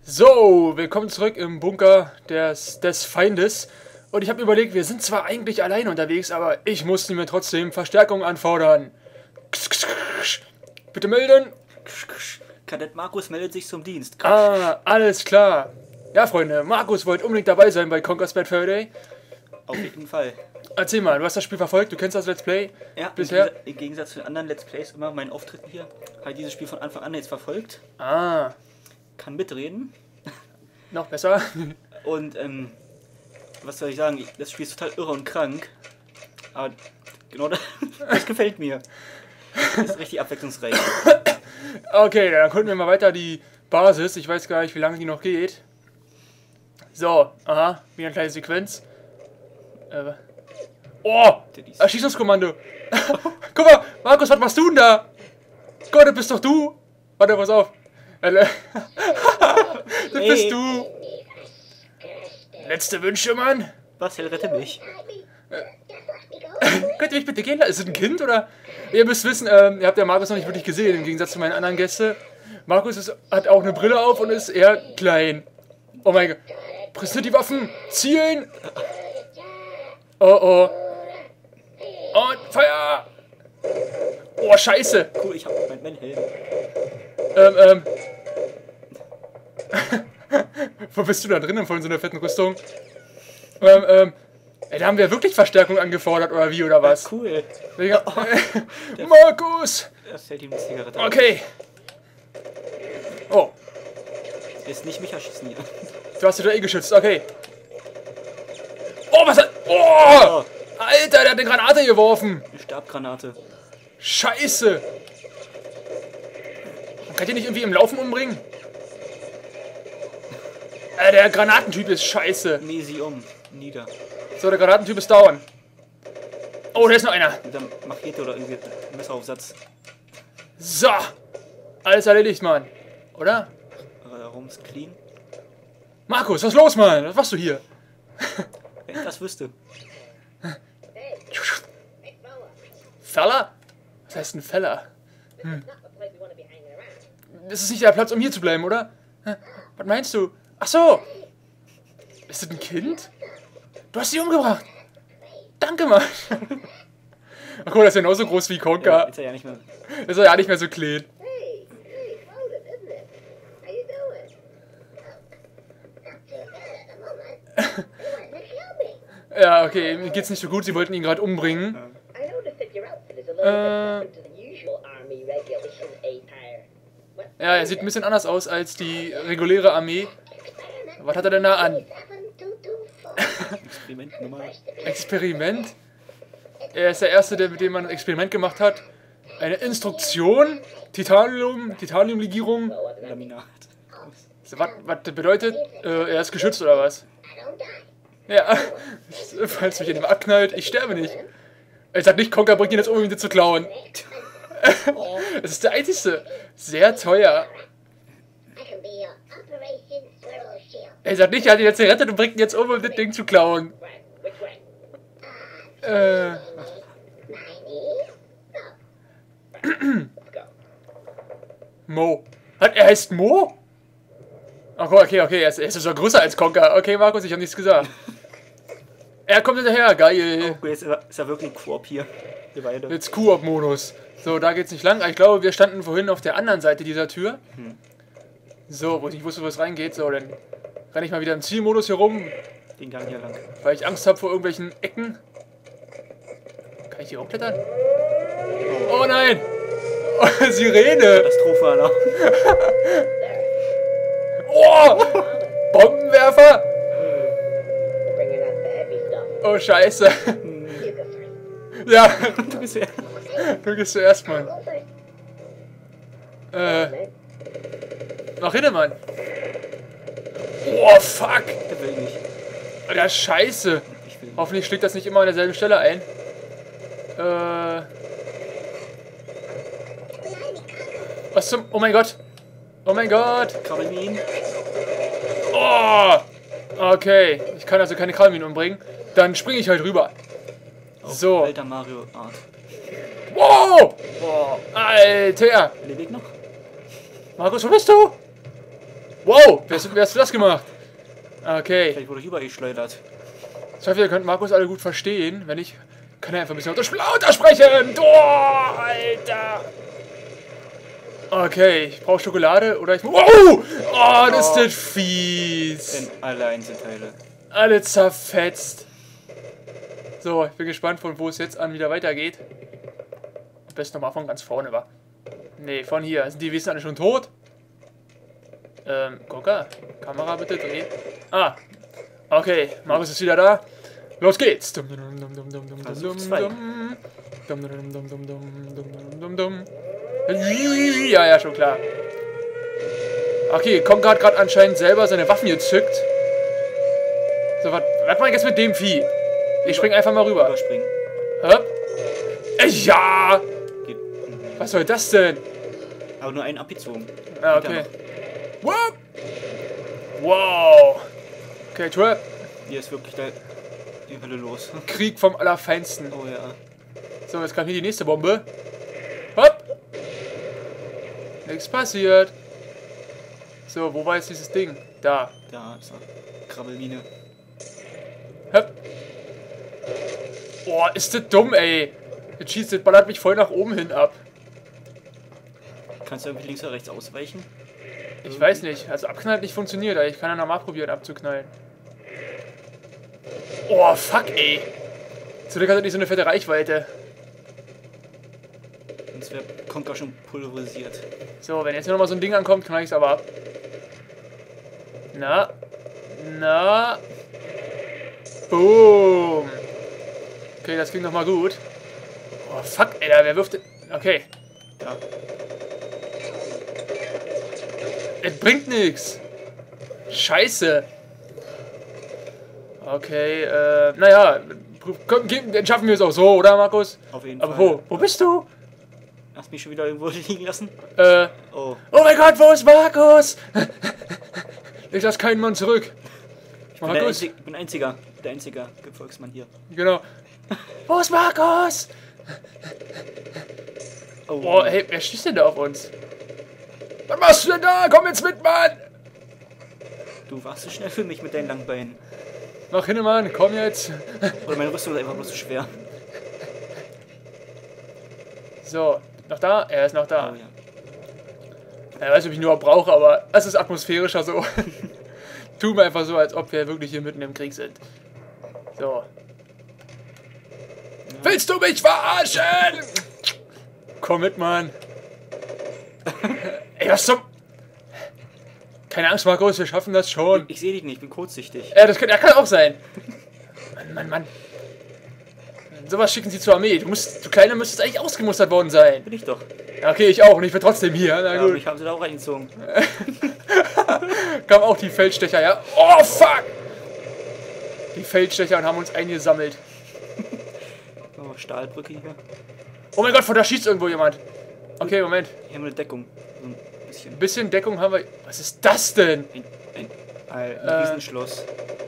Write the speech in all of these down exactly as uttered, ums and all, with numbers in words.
So, willkommen zurück im Bunker des, des Feindes. Und ich habe überlegt, wir sind zwar eigentlich alleine unterwegs, aber ich musste mir trotzdem Verstärkung anfordern. Bitte melden. Kadett Markus meldet sich zum Dienst. Ah, alles klar. Ja, Freunde, Markus wollte unbedingt dabei sein bei Conker's Bad Fur Day. Auf jeden Fall. Erzähl mal, du hast das Spiel verfolgt, du kennst das Let's Play Ja, bisher? im Gegensatz zu den anderen Let's Plays immer meinen Auftritten hier, habe ich dieses Spiel von Anfang an jetzt verfolgt. Ah, Kann mitreden. noch besser. Und, ähm, was soll ich sagen, das Spiel ist total irre und krank. Aber genau das, das gefällt mir. Das ist richtig abwechslungsreich. Okay, dann gucken wir mal weiter die Basis. Ich weiß gar nicht, wie lange die noch geht. So, aha, wieder eine kleine Sequenz. Äh, oh, Erschießungskommando. Guck mal, Markus, was machst du denn da? Gott, das bist doch du. Warte, pass auf. Äh, Das Hey. bist du. Letzte Wünsche, Mann. Was, Hell, rette mich. Könnt ihr mich bitte gehen lassen? Ist es ein Kind oder? Ihr müsst wissen, ähm, ihr habt ja Markus noch nicht wirklich gesehen, im Gegensatz zu meinen anderen Gästen. Markus ist, hat auch eine Brille auf und ist eher klein. Oh mein Gott. Präsentiert die Waffen. Zielen. Oh oh. Und Feuer. Oh, scheiße. Cool, ich hab mein, mein Helm. Ähm, ähm. Wo bist du da drinnen von so einer fetten Rüstung? Ähm, ähm. Ey, da haben wir wirklich Verstärkung angefordert, oder wie, oder was? Cool. Digga. Markus! Das hält ihm eine Zigarette. Okay. Oh, Ist nicht mich erschießen hier. du hast dich da eh geschützt, okay. Oh, was hat... Oh! Oh, Alter, der hat eine Granate geworfen. eine Stabgranate. Scheiße. Man kann den nicht irgendwie im Laufen umbringen? Äh, der Granatentyp ist scheiße. Mäh sie um. Nieder. So, der Granatentyp ist down. Oh, da ist noch einer. Mit der Machete oder irgendwie Messeraufsatz. So. Alles erledigt, Mann. Oder? Warum ist clean? Markus, was ist los, Mann? Was machst du hier? Wenn ich das wüsste. Feller? Was heißt ein Feller? Hm. Das ist nicht der Platz, um hier zu bleiben, oder? Hä? Was meinst du? Ach so. Ist das ein Kind? Du hast sie umgebracht. Danke, Mann. Ach cool, das ist ja genauso groß wie Ja, Conker. jetzt ja ja nicht mehr. Das ist ja nicht mehr so klein. Hey, hey, hold it, isn't it? How you doing? Not too bad at the moment. They wanted to kill me. Ja, okay, mir geht's nicht so gut. Sie wollten ihn gerade umbringen. I noticed that your outfit is a little Uh. bit different to the usual army regulation attire. What? Ja, er sieht ein bisschen anders aus als die reguläre Armee. Experiment Was hat er denn da an? seven two two four. Experiment Nummer. Experiment? Er ist der Erste, der mit dem man ein Experiment gemacht hat. Eine Instruktion. Titanium, Titaniumlegierung. Laminat. Was, was das bedeutet? Äh, er ist geschützt oder was? I don't die. Ja, falls mich in dem abknallt, ich sterbe nicht. Er sagt nicht, Conker bringt ihn jetzt um, ihn zu klauen. Das ist der einzige. Sehr teuer. I can be your Operation Swirl Shield. Er sagt nicht, er hat ihn jetzt gerettet und bringt ihn jetzt um, um das Ding zu klauen. Right, which way? Äh, Ninety? No. Let's go. Mo. Hat, er heißt Mo? Ach, okay, okay, er ist, er ist sogar größer als Conker. Okay, Markus, ich habe nichts gesagt. Er kommt hinterher, geil. Okay, jetzt ist ja wirklich ein Koop hier. Wir beide. Jetzt Koop-Modus. So, da geht's nicht lang. Ich glaube, wir standen vorhin auf der anderen Seite dieser Tür. So, wo ich nicht wusste, wo es reingeht. So, dann renne ich mal wieder im Zielmodus hier rum, Den Gang hier lang. weil ich Angst habe vor irgendwelchen Ecken. Kann ich hier hochklettern? Oh nein! Oh, Sirene! Katastrophe-Alarm. Oh! Bombenwerfer! We're bringing out the heavy stuff. Oh, scheiße. You go first. Ja, Du bist ja. du gehst zuerst, Mann. Go first. Äh, nach hinten, Mann. Oh, fuck! Der will nicht. Alter, scheiße. Ich will nicht. Hoffentlich schlägt das nicht immer an derselben Stelle ein. Äh. Was zum... Oh mein Gott. Oh mein Gott. Krabbelminen. Oh. Okay. Ich kann also keine Kralminen umbringen. Dann springe ich halt rüber. So. Alter Mario Art. Wow. Alter. Lebt noch? Markus, wo bist du? Wow, wer hast, wer hast du das gemacht? Okay. Vielleicht wurde ich übergeschleudert. Ich hoffe, ihr könnt Markus alle gut verstehen. Wenn nicht, kann er einfach ein bisschen lauter, lauter sprechen. Oh, Alter. Okay, ich brauche Schokolade oder ich... Wow! Oh, das Oh. ist das fies. In alle Einzelteile. Alle zerfetzt. So, ich bin gespannt, von wo es jetzt an wieder weitergeht. Am besten nochmal von ganz vorne, war. Nee, von hier. Sind die Wesen alle schon tot? Ähm, Gucker, Kamera bitte drehen. Ah, okay, Markus ist wieder da. Los geht's. Dum, dum, dum, dum, dum, dum, Versuch dum, zwei. dum. Dum, dum, dum, dum, dum, dum, dum, dum. Ja, ja, schon klar. Okay, Konka hat gerade anscheinend selber seine Waffen gezückt. So, was was mache ich jetzt mit dem Vieh? Ich spring einfach mal rüber. Überspringen. Hä? Äh, Ja! Geht. Mhm. Was soll das denn? Aber nur einen abgezogen. Ah, Geht ja okay. noch. Wow! Wow! Okay, Trap. Hier ist wirklich da die Hölle los. Krieg vom Allerfeinsten. Oh ja. So, jetzt kam hier die nächste Bombe. Hopp! Nichts passiert. So, wo war jetzt dieses Ding? Da. Da ist er. Krabbelmine. Hopp. Boah, ist das dumm, ey. Das schießt, das ballert mich voll nach oben hin ab. Kannst du irgendwie links oder rechts ausweichen? Ich weiß nicht. Also abknallen hat nicht funktioniert, aber ich kann ja nochmal probieren abzuknallen. Oh, fuck, ey. Zum Glück hat er nicht so eine fette Reichweite. Sonst wäre Konka schon pulverisiert. So, wenn jetzt hier nochmal so ein Ding ankommt, knall ich es aber ab. Na. Na. Boom. Okay, das ging nochmal gut. Oh, fuck, ey, wer wirft denn... Okay. Ja. Es bringt nichts. Scheiße. Okay, äh, naja, komm, geh- dann schaffen wir es auch so, oder Markus? Auf jeden Aber Fall. wo? Wo bist du? Hast mich schon wieder irgendwo liegen lassen? Äh, Oh. oh mein Gott, wo ist Markus? Ich lasse keinen Mann zurück. Ich bin, der Markus, Einzig, ich bin einziger, der einzige Gefolgsmann hier. genau. Wo ist Markus? Oh, Boah, hey, wer schießt denn da auf uns? Was machst du denn da? Komm jetzt mit, Mann! du warst zu schnell für mich mit deinen langen Beinen. Mach hin, Mann, komm jetzt. Oder meine Rüstung ist einfach bloß zu schwer. So, noch da? Er ist noch da. Oh ja. Er weiß, ob ich ihn überhaupt brauche, aber es ist atmosphärischer so. Tun wir einfach so, als ob wir wirklich hier mitten im Krieg sind. So. Willst du mich verarschen? Komm mit, Mann. Ey, was zum... Keine Angst, Markus, wir schaffen das schon. Ich sehe dich nicht, ich bin kurzsichtig. Ja, das kann, das kann auch sein. Mann, Mann, Mann. Sowas schicken sie zur Armee. Du, musst, du Kleiner müsstest eigentlich ausgemustert worden sein. Bin ich doch. Ja, okay, ich auch. Und ich bin trotzdem hier. Na Ja, gut. mich haben sie da auch reingezogen. Kamen auch die Feldstecher, ja? Oh, fuck! Die Feldstecher und haben uns eingesammelt. Oh, Stahlbrücke hier. Oh mein Gott, von da schießt irgendwo jemand. Okay, Moment. Hier haben wir eine Deckung. So ein bisschen. Ein bisschen Deckung haben wir... Was ist das denn? Ein, ein, ein, ein Äh. Riesenschloss.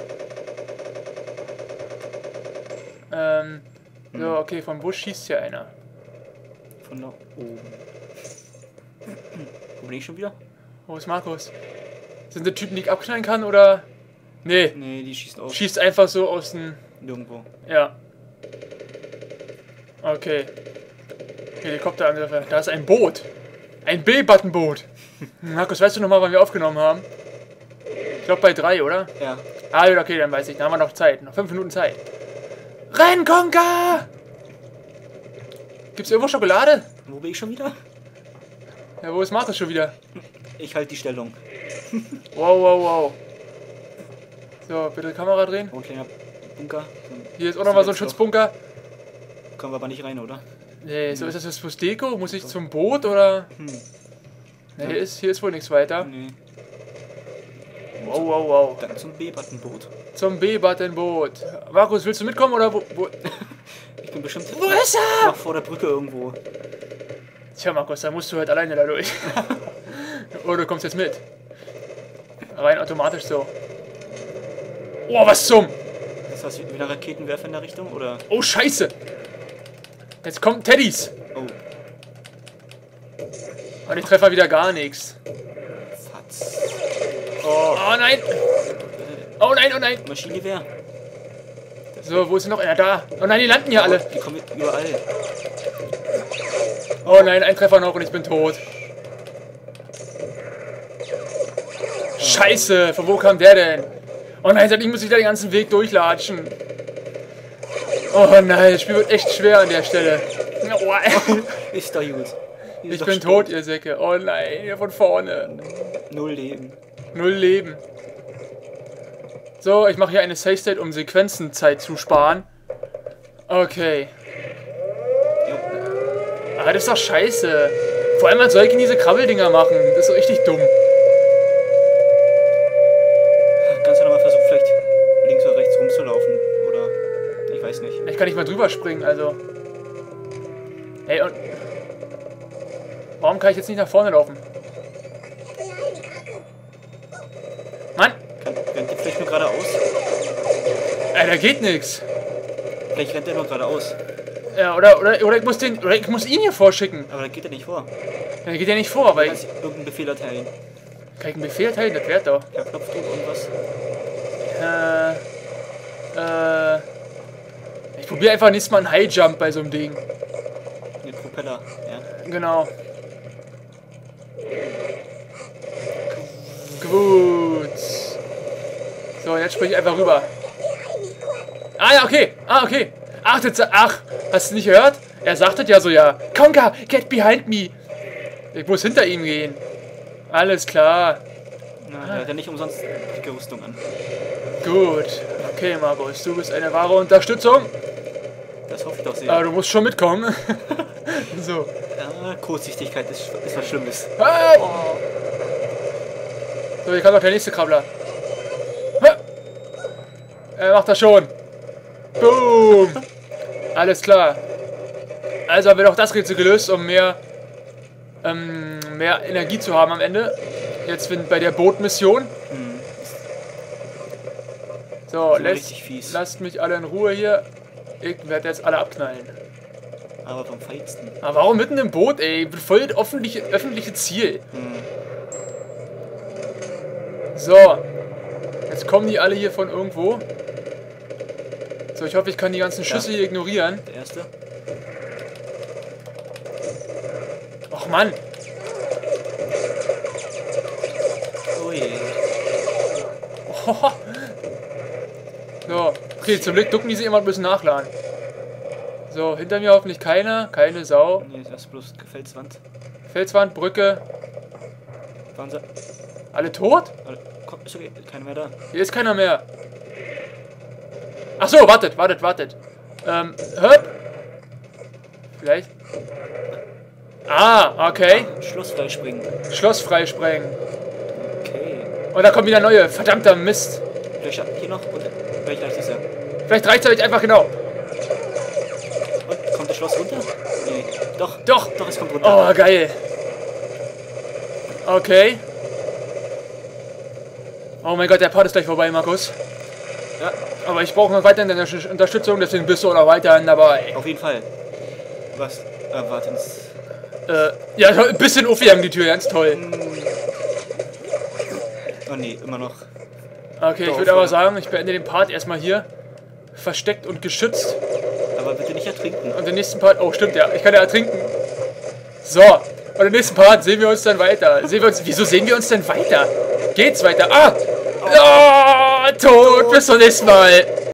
Ähm... So, okay, vom Busch schießt hier einer. Von da oben. Wo bin ich schon wieder? Wo ist Markus? Sind das Typen, die ich abknallen kann, oder... Nee, Nee, die schießen auch schießt einfach so aus dem... nirgendwo. Ja. Okay. Helikopterangriffe. Da ist ein Boot. Ein B-Button-Boot. Markus, weißt du noch mal, wann wir aufgenommen haben? Ich glaube bei drei, oder? Ja. Ah, okay, dann weiß ich. Dann haben wir noch Zeit. Noch fünf Minuten Zeit. Renn, Konka! Gibt's irgendwo Schokolade? Wo bin ich schon wieder? Ja, wo ist Markus schon wieder? Ich halte die Stellung. Wow, wow, wow. So, bitte Kamera drehen. Oh, ein kleiner Bunker. So ein Hier ist auch noch mal so ein Sicherheitsloch. Schutzbunker. Kommen wir aber nicht rein, oder? Nee, so ist das jetzt fürs Deko? Muss ich zum Boot, oder? Hm. Nee, hier ist, hier ist wohl nichts weiter. Nee. Wow, wow, wow. Dann zum B-Button-Boot. Zum B-Button-Boot. Markus, willst du mitkommen, oder wo? wo? Ich bin bestimmt Wo ist er? noch vor der Brücke irgendwo. Tja, Markus, da musst du halt alleine da durch. Oder du kommst jetzt mit. Rein automatisch so. Oh, was zum? Ist das wieder Raketenwerfer in der Richtung, oder? Oh, scheiße. Jetzt kommen Teddys. Oh, Und ich treffe mal wieder gar nichts. Fatz. Oh, Oh nein! Oh nein, oh nein! Maschinengewehr. So, wo ist denn noch einer? Da! Oh nein, die landen hier alle! Die kommen überall. Oh nein, ein Treffer noch und ich bin tot. Scheiße, von wo kam der denn? Oh nein, ich muss wieder den ganzen Weg durchlatschen. Oh nein, das Spiel wird echt schwer an der Stelle. Ist doch gut. Ist Ich doch bin tot. tot, ihr Säcke. Oh nein, hier von vorne. Null Leben. Null Leben. So, ich mache hier eine Safe State, um Sequenzenzeit zu sparen. Okay. Ah, das ist doch scheiße. Vor allem, man soll diese Krabbeldinger machen. Das ist so richtig dumm. Kannst du nochmal versuchen, vielleicht links oder rechts rumzulaufen? Oder ich weiß nicht. Ich kann nicht mal drüber springen, also. Hey, und. Warum kann ich jetzt nicht nach vorne laufen? Mann! Kann, rennt der vielleicht nur geradeaus? Ey, da geht nix. Vielleicht rennt er nur geradeaus. Ja, oder, oder, oder ich muss den. Oder ich muss ihn hier vorschicken. Aber da geht er nicht vor. Ja, der geht ja nicht vor, weil. Du kannst irgendeinen Befehl erteilen. Kann ich einen Befehl erteilen? Das wäre doch. Per Knopfdruck irgendwas. Äh. Äh. Ich probiere einfach nächstes Mal einen High Jump bei so einem Ding. Mit Propeller, ja. Genau. Gut. So, jetzt springe ich einfach rüber. Ah ja, okay. Ah, okay. Ach, das, ach, hast du nicht gehört? Er sagte ja so, ja. Conker, get behind me. Ich muss hinter ihm gehen. Alles klar. Na, der hat ja nicht umsonst dicke Rüstung an. Gut. Okay, Markus, du bist eine wahre Unterstützung. Das hoffe ich doch sehr. Aber du musst schon mitkommen. So. Ja, Kurzsichtigkeit ist, ist was Schlimmes. Hey! So, hier kommt noch der nächste Krabbler. Ha! Er macht das schon. Boom! Alles klar. Also haben wir doch das Rätsel gelöst, um mehr, ähm, mehr Energie zu haben am Ende. Jetzt bin bei der Bootmission. Hm. So, Das ist lässt, richtig fies. lasst mich alle in Ruhe hier. Ich werde jetzt alle abknallen. Aber vom Feinsten. Aber warum mitten im Boot, ey? Ich bin voll das öffentliche, öffentliche Ziel. Hm. So. Jetzt kommen die alle hier von irgendwo. So, ich hoffe, ich kann die ganzen Schüsse hier ignorieren. Der erste. Och, Mann. Oh je. Oh. So. Okay, zum Glück ducken die sich immer ein bisschen nachladen. So, hinter mir hoffentlich keiner. Keine Sau. Nee, das ist bloß Felswand. Felswand, Brücke. Waren sie? Alle tot? Alle- Komm, ist okay. Keiner mehr da. Hier ist keiner mehr. Ach so, wartet, wartet, wartet. Ähm, hört? Vielleicht? Ah, okay. Schloss freispringen. Schloss freisprengen. Okay. Und da kommt wieder neue. Verdammter Mist. Vielleicht hier noch und vielleicht reicht es ja. Vielleicht reicht es euch einfach genau. Und kommt das Schloss runter? Nee. Doch. Doch. Doch, es kommt runter. Oh, geil. Okay. Oh mein Gott, der Part ist gleich vorbei, Markus. Ja, Aber ich brauche noch weiterhin deine Sch- Unterstützung, deswegen bist du auch noch weiterhin dabei. auf jeden Fall. Was? Äh, warte. das- Äh, ja, ein bisschen aufgegangen die Tür, ganz toll. Oh nee, immer noch. Okay, ich Doof, würde aber ja. sagen, ich beende den Part erstmal hier. Versteckt und geschützt. Aber bitte nicht ertrinken. Und den nächsten Part, oh stimmt ja, ich kann ja ertrinken. So, und im nächsten Part sehen wir uns dann weiter. Sehen wir uns, wieso sehen wir uns denn weiter? Geht's weiter? Ah! Oh, tot, bis zum nächsten Mal.